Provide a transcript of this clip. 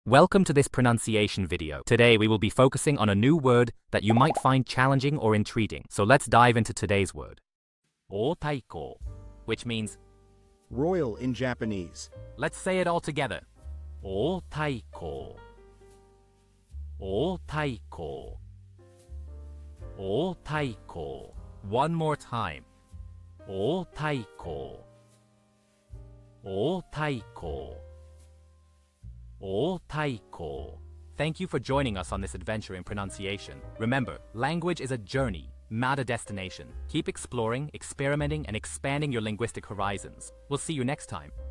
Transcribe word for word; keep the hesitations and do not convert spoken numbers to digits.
Welcome to this pronunciation video. Today we will be focusing on a new word that you might find challenging or intriguing. So let's dive into today's word. Outaigou, which means royal in Japanese. Let's say it all together. Outaigou. Outaigou. Outaigou. One more time. Outaigou. Outaigou. Outaigou. Thank you for joining us on this adventure in pronunciation. Remember, language is a journey, not a destination. Keep exploring, experimenting, and expanding your linguistic horizons. We'll see you next time.